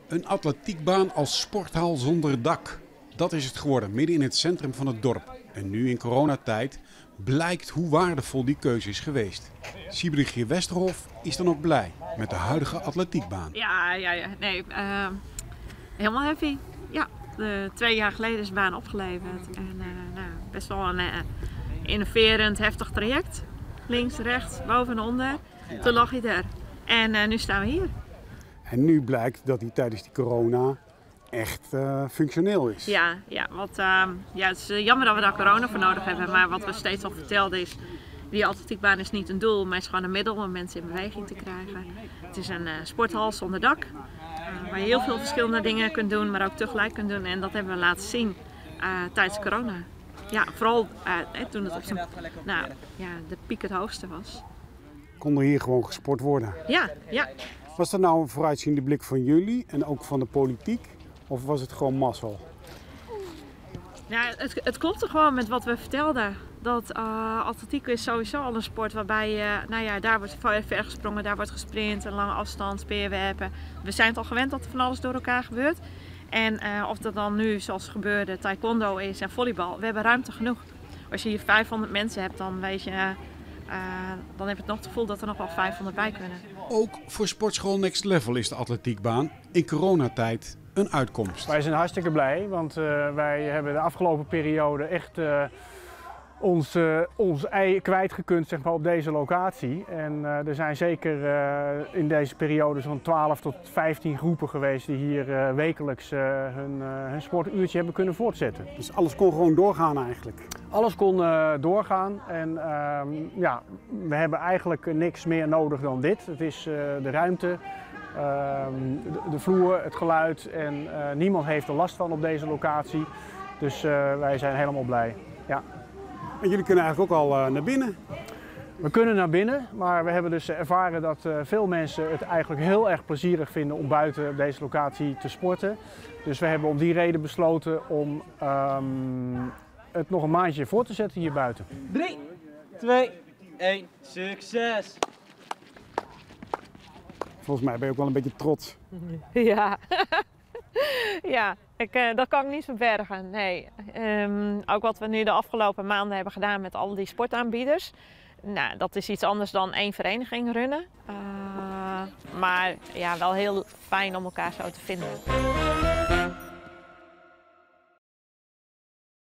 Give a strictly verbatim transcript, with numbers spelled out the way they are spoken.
Een atletiekbaan als sporthal zonder dak. Dat is het geworden, midden in het centrum van het dorp. En nu in coronatijd blijkt hoe waardevol die keuze is geweest. Siebrigitte Westerhof is dan ook blij met de huidige atletiekbaan. Ja, ja, ja. Nee, uh, helemaal happy. Ja, de, twee jaar geleden is de baan opgeleverd. En uh, nou, best wel een uh, innoverend, heftig traject. Links, rechts, boven en onder. Ja. Toen lag hij er. En uh, nu staan we hier. En nu blijkt dat hij tijdens die corona echt uh, functioneel is. Ja, ja, wat, uh, ja, het is jammer dat we daar corona voor nodig hebben. Maar wat we steeds al vertelden is, die atletiekbaan is niet een doel, maar is gewoon een middel om mensen in beweging te krijgen. Het is een uh, sporthal zonder dak, uh, waar je heel veel verschillende dingen kunt doen, maar ook tegelijk kunt doen. En dat hebben we laten zien uh, tijdens corona. Ja, vooral uh, toen het op zijn, nou, ja, de piek het hoogste was. Kon er hier gewoon gesport worden? Ja, ja. Was dat nou een vooruitziende blik van jullie en ook van de politiek? Of was het gewoon mazzel? Ja, het, het klopte gewoon met wat we vertelden. Dat uh, atletiek is sowieso al een sport waarbij je, uh, nou ja, daar wordt ver gesprongen, daar wordt gesprint, een lange afstand, speerwerpen. We zijn het al gewend dat er van alles door elkaar gebeurt. En uh, of dat dan nu, zoals gebeurde, taekwondo is en volleybal, we hebben ruimte genoeg. Als je hier vijfhonderd mensen hebt, dan weet je, uh, dan heb je het nog het gevoel dat er nog wel vijfhonderd bij kunnen. Ook voor sportschool Next Level is de atletiekbaan in coronatijd een uitkomst. Wij zijn hartstikke blij, want uh, wij hebben de afgelopen periode echt uh, ons, uh, ons ei kwijtgekund, zeg maar, op deze locatie. En uh, er zijn zeker uh, in deze periode zo'n twaalf tot vijftien groepen geweest die hier uh, wekelijks uh, hun, uh, hun sportuurtje hebben kunnen voortzetten. Dus alles kon gewoon doorgaan eigenlijk? Alles kon uh, doorgaan en uh, ja, we hebben eigenlijk niks meer nodig dan dit. Het is uh, de ruimte. Uh, de, de vloer, het geluid en uh, niemand heeft er last van op deze locatie. Dus uh, wij zijn helemaal blij. Ja. En jullie kunnen eigenlijk ook al uh, naar binnen? We kunnen naar binnen, maar we hebben dus ervaren dat uh, veel mensen het eigenlijk heel erg plezierig vinden om buiten op deze locatie te sporten. Dus we hebben om die reden besloten om um, het nog een maandje voor te zetten hier buiten. drie, twee, één, succes! Volgens mij ben je ook wel een beetje trots. Ja, ja ik, uh, dat kan ik niet verbergen. Nee. Um, ook wat we nu de afgelopen maanden hebben gedaan met al die sportaanbieders. Nou, dat is iets anders dan één vereniging runnen. Uh, maar ja, wel heel fijn om elkaar zo te vinden.